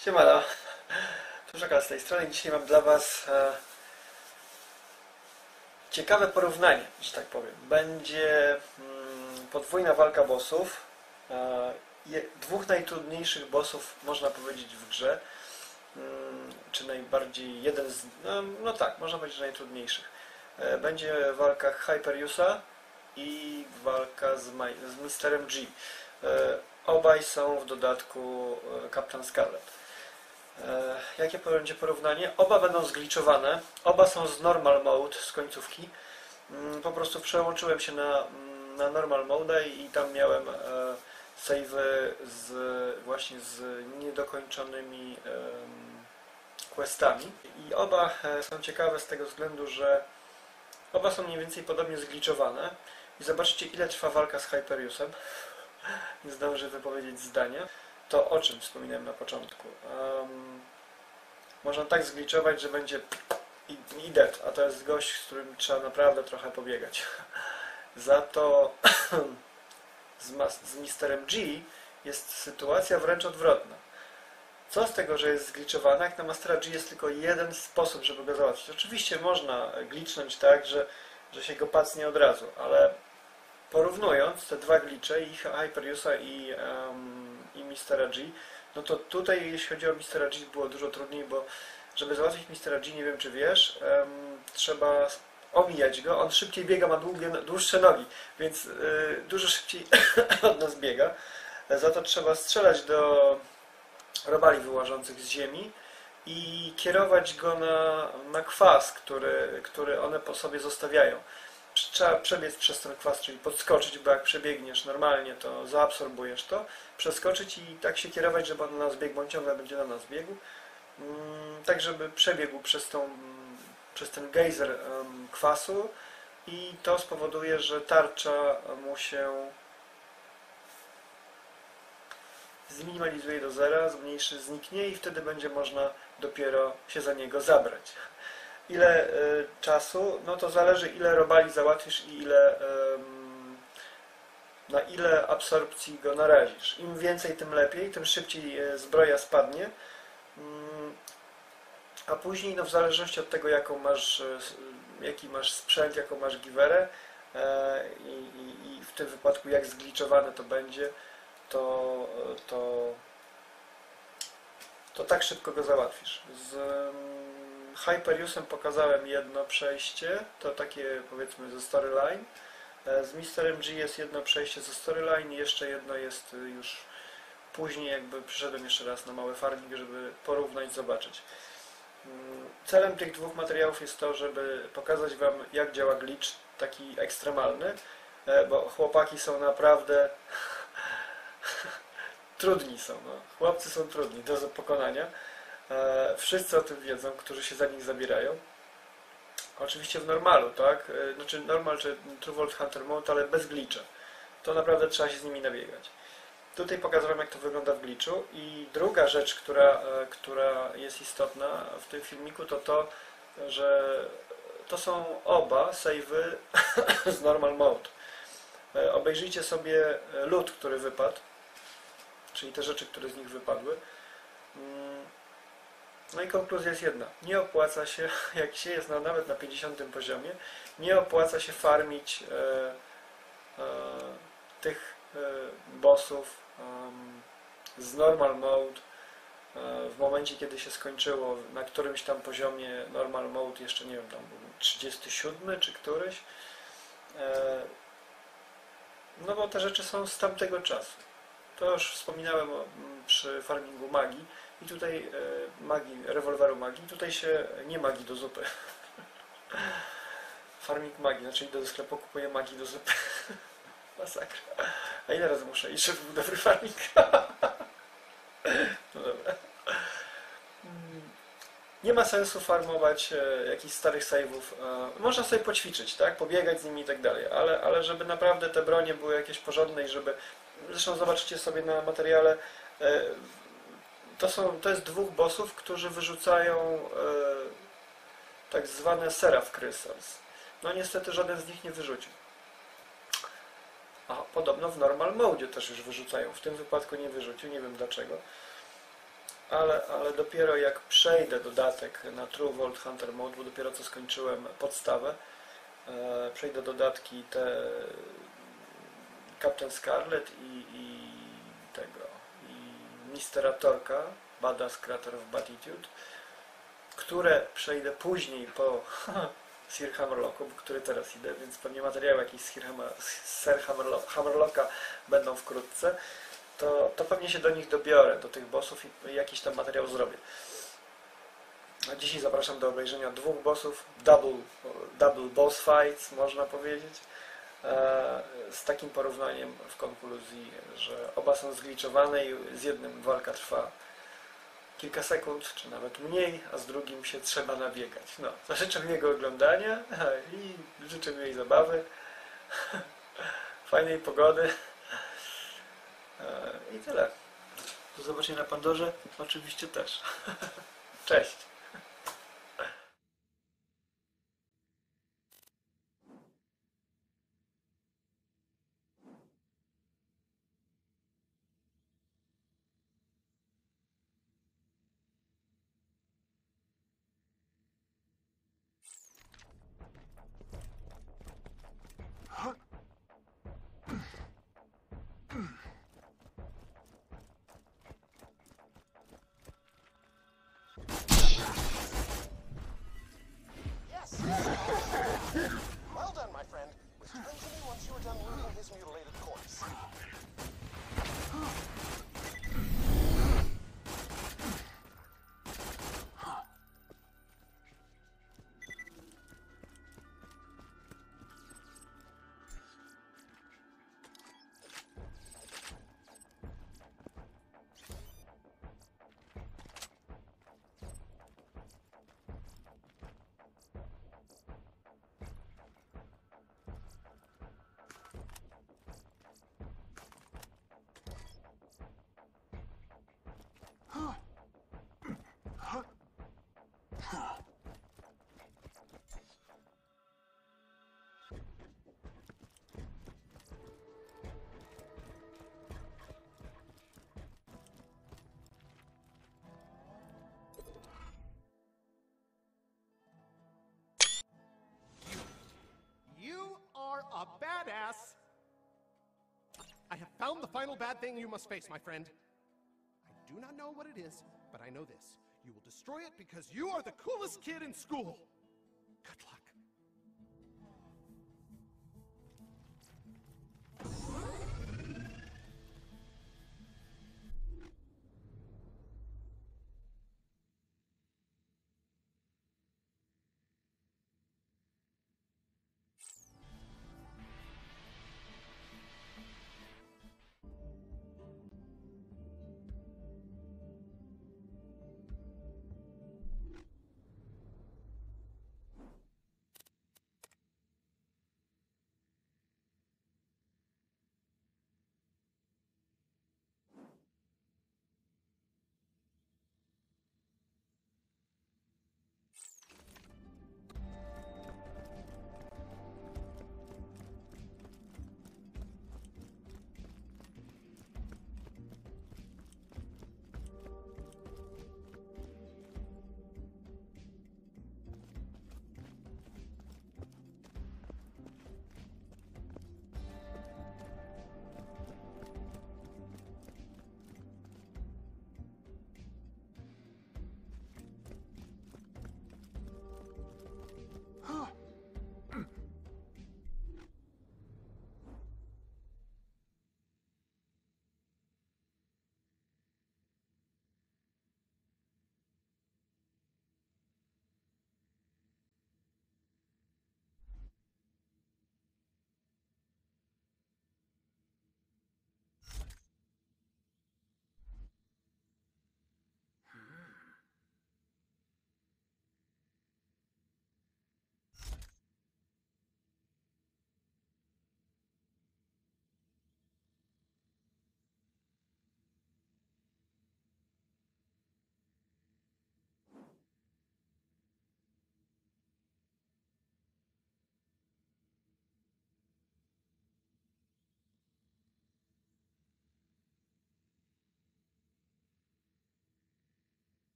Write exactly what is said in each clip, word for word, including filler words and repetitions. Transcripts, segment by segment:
Siemano, Tuszaka z tej strony. Dzisiaj mam dla Was e, ciekawe porównanie, że tak powiem. Będzie mm, podwójna walka bossów, e, je, dwóch najtrudniejszych bossów, można powiedzieć, w grze, mm, czy najbardziej jeden z, no, no tak, można powiedzieć, że najtrudniejszych. E, będzie walka Hyperiusa i walka z, z misterem G. E, obaj są w dodatku e, Captain Scarlet. Jakie będzie porównanie? Oba będą zgliczowane, oba są z normal mode, z końcówki. Po prostu przełączyłem się na, na normal mode i tam miałem e, save'y z, właśnie z niedokończonymi e, questami. I oba są ciekawe z tego względu, że oba są mniej więcej podobnie zgliczowane. I zobaczcie, ile trwa walka z Hyperiusem. Nie zdążę wypowiedzieć zdania. To o czym wspominałem na początku. Um, można tak zgliczować, że będzie i, i dead, a to jest gość, z którym trzeba naprawdę trochę pobiegać. Za to z, z misterem G jest sytuacja wręcz odwrotna. Co z tego, że jest zgliczowana, jak na Mastera G jest tylko jeden sposób, żeby go załatwić. Oczywiście można glicznąć tak, że, że się go pacnie od razu, ale porównując te dwa glicze, i Hyperiusa i um, i mistera G, no to tutaj, jeśli chodzi o mistera G, było dużo trudniej, bo żeby załatwić mistera G, nie wiem czy wiesz, um, trzeba omijać go, on szybciej biega, ma długie, dłuższe nogi, więc yy, dużo szybciej od nas biega. Za to trzeba strzelać do robali wyłażących z ziemi i kierować go na, na kwas, który, który one po sobie zostawiają. Trzeba przebiec przez ten kwas, czyli podskoczyć, bo jak przebiegniesz normalnie, to zaabsorbujesz to, przeskoczyć i tak się kierować, żeby on na nas biegł, bo on ciągle będzie na nas biegł, tak żeby przebiegł przez, tą, przez ten gejzer kwasu i to spowoduje, że tarcza mu się zminimalizuje do zera, zmniejszy, zniknie i wtedy będzie można dopiero się za niego zabrać. Ile y, czasu? No to zależy, ile robali załatwisz i ile, y, na ile absorpcji go narazisz. Im więcej, tym lepiej, tym szybciej y, zbroja spadnie. Y, a później, no w zależności od tego, jaką masz, y, jaki masz sprzęt, jaką masz giwerę y, i, i w tym wypadku jak zgliczowane to będzie, to, to, to tak szybko go załatwisz. Z, Hyperiusem pokazałem jedno przejście, to takie powiedzmy ze storyline. Z misterem G jest jedno przejście ze storyline i jeszcze jedno jest już później, jakby przyszedłem jeszcze raz na mały farming, żeby porównać, zobaczyć. Celem tych dwóch materiałów jest to, żeby pokazać Wam, jak działa glitch taki ekstremalny, bo chłopaki są naprawdę trudni są, no. Chłopcy są trudni do pokonania. Wszyscy o tym wiedzą, którzy się za nich zabierają. Oczywiście w normalu, tak? Znaczy normal czy True World Hunter Mode, ale bez glitcha. To naprawdę trzeba się z nimi nabiegać. Tutaj pokazałem, jak to wygląda w glitchu. I druga rzecz, która, która jest istotna w tym filmiku, to to, że to są oba save'y z normal mode. Obejrzyjcie sobie loot, który wypadł, czyli te rzeczy, które z nich wypadły. No i konkluzja jest jedna. Nie opłaca się, jak się jest na, nawet na pięćdziesiątym poziomie, nie opłaca się farmić e, e, tych e, bossów e, z normal mode e, w momencie, kiedy się skończyło na którymś tam poziomie normal mode, jeszcze nie wiem, tam był trzydziesty siódmy czy któryś. E, no bo te rzeczy są z tamtego czasu. To już wspominałem o, przy farmingu magii. I tutaj e, magii, rewolweru magii, tutaj się nie magii do zupy. Farming magii, znaczy idę do sklepu, kupuję magii do zupy. Masakra. A ile razy muszę iść, żeby był dobry farming? No dobra. Nie ma sensu farmować e, jakichś starych save'ów. E, można sobie poćwiczyć, tak? Pobiegać z nimi i tak dalej, ale, ale żeby naprawdę te bronie były jakieś porządne i żeby... Zresztą zobaczycie sobie na materiale, e, To, są, to jest dwóch bossów, którzy wyrzucają e, tak zwane Seraph Crystals. No niestety żaden z nich nie wyrzucił. A podobno w normal mode też już wyrzucają. W tym wypadku nie wyrzucił, nie wiem dlaczego. ale, ale dopiero jak przejdę dodatek na True Vault Hunter Mode, bo dopiero co skończyłem podstawę, e, przejdę dodatki te Captain Scarlet i, i tego i mistera Torka, Badass Crater of Batitude, które przejdę później po Sir Hammerlocku, który teraz idę, więc pewnie materiały jakieś z Sir Hammerlocka będą wkrótce, to, to pewnie się do nich dobiorę, do tych bossów i jakiś tam materiał zrobię. A dzisiaj zapraszam do obejrzenia dwóch bossów, double, double boss fights, można powiedzieć, z takim porównaniem w konkluzji, że oba są zgliczowane i z jednym walka trwa kilka sekund, czy nawet mniej, a z drugim się trzeba nabiegać. No, to życzę miłego oglądania i życzę miłej zabawy, fajnej pogody i tyle. Do zobaczenia na Pandorze, oczywiście też. Cześć! Well done, my friend. Return to me once you are done looting his mutilated corpse. You are a badass! I have found the final bad thing you must face, my friend. I do not know what it is, but I know this. You will destroy it because you are the coolest kid in school. Good luck.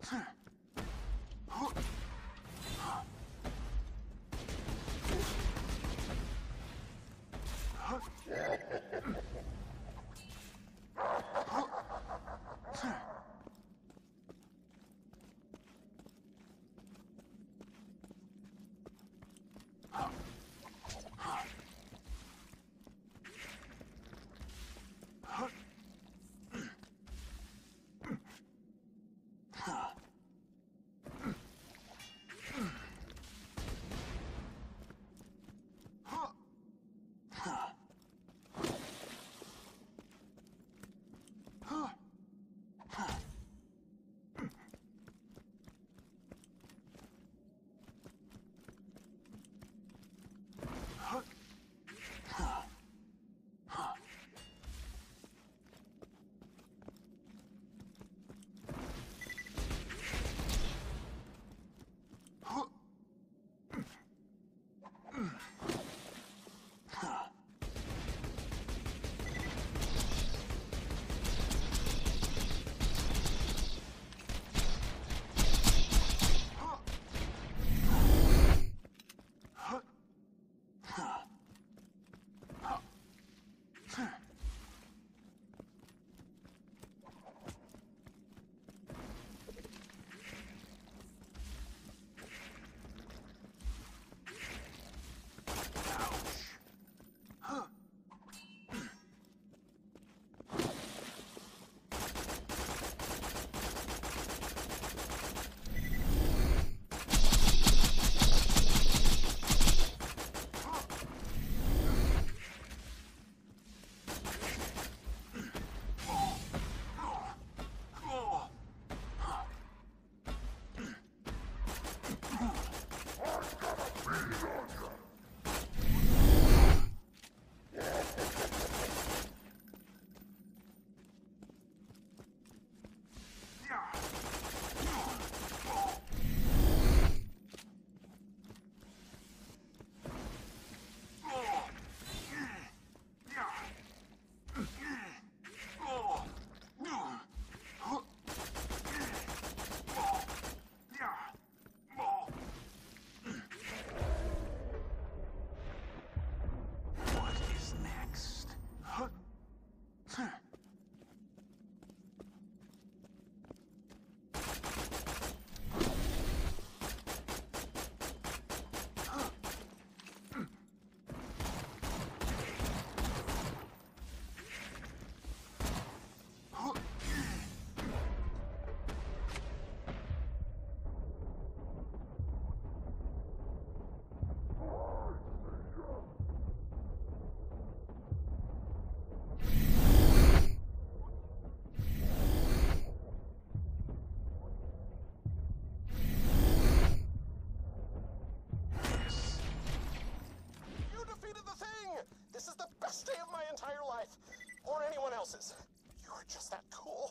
else's. You are just that cool.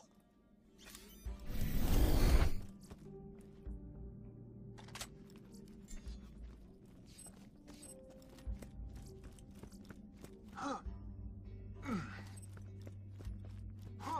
Huh. Huh.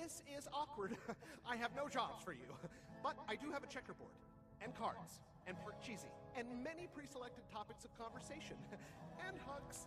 this is awkward. I have no jobs for you. But I do have a checkerboard, and cards, and parcheesi, and many pre-selected topics of conversation, and hugs.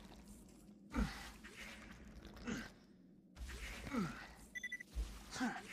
Huh.